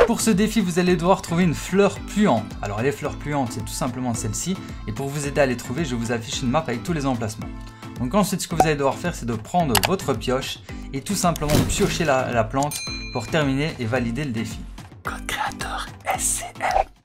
Pour ce défi, vous allez devoir trouver une fleur puante. Alors les fleurs puantes, c'est tout simplement celle-ci. Et pour vous aider à les trouver, je vous affiche une map avec tous les emplacements. Donc ensuite, ce que vous allez devoir faire, c'est de prendre votre pioche et tout simplement piocher la plante pour terminer et valider le défi. Code créateur SCM.